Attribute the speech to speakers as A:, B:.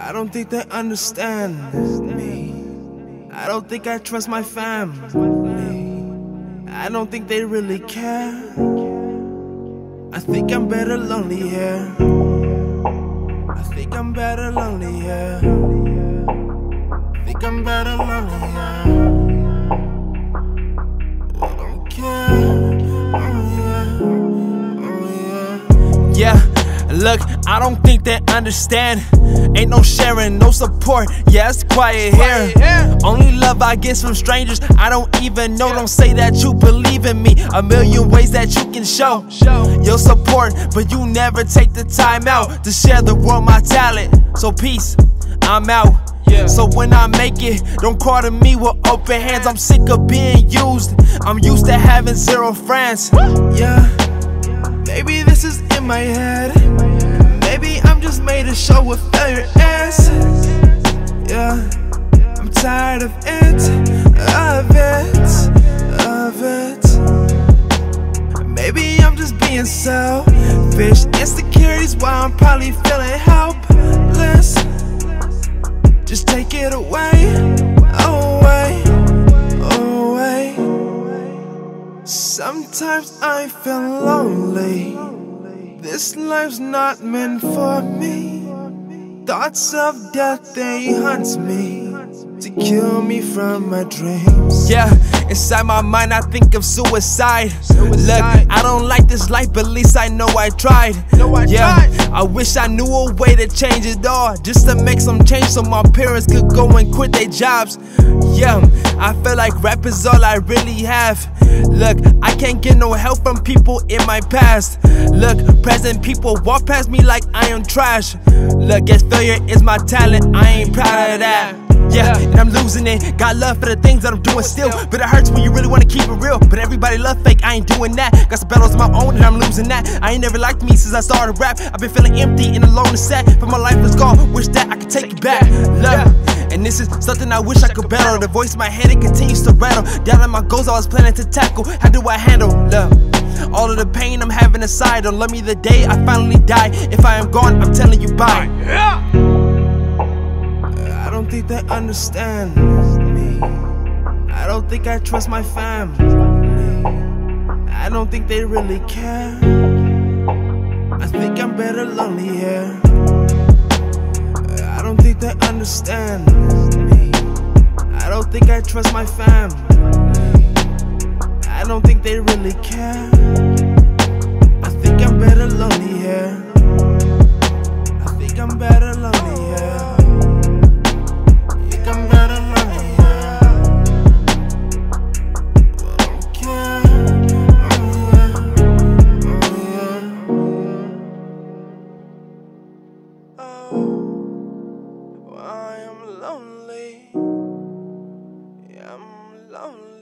A: I don't think they understand me. I don't think I trust my family. I don't think they really care. I think I'm better lonely here. I think I'm better lonely here. I think I'm better lonely here. I don't care. Yeah, look, I don't think they understand. Ain't no sharing, no support, yeah, it's quiet here. Only love I get from strangers I don't even know. Don't say that you believe in me. A million ways that you can show your support, but you never take the time out to share the world my talent. So peace, I'm out. So when I make it, don't call to me with open hands. I'm sick of being used. I'm used to having zero friends. Yeah, maybe this is in my head. Maybe I'm just made to show what failure is. Yeah, I'm tired of it. Maybe I'm just being selfish. Insecurity's why I'm probably feeling helpless. Just take it away, away, away. Sometimes I feel lonely. This life's not meant for me. Thoughts of death, they hunt me to kill me from my dreams. Yeah, inside my mind I think of suicide. Look, I don't like this life, but at least I know I tried. I wish I knew a way to change it all, just to make some change so my parents could go and quit their jobs. Yeah, I feel like rap is all I really have. Look, I can't get no help from people in my past. Look, present people walk past me like I am trash. Look, guess failure is my talent, I ain't proud of that. Yeah, and I'm losing it. Got love for the things that I'm doing still, but it hurts when you really wanna keep it real. But everybody love fake, I ain't doing that. Got some battles of my own and I'm losing that. I ain't never liked me since I started rap. I've been feeling empty and alone and sad, but my life is gone, wish that I could take it back. Love, and this is something I wish I could battle. The voice in my head, it continues to rattle. Down on my goals I was planning to tackle. How do I handle love? All of the pain I'm having inside. Don't let me the day I finally die. If I am gone, I'm telling you bye. I don't think they understand me. I don't think I trust my family. I don't think they really care. I think I'm better lonely here. I don't think they understand me. I don't think I trust my family. I don't think they really care. I think I'm better lonely here. I think I'm better lonely here. I think I'm better lonely here. I don't care. Oh, I am lonely. I'm lonely.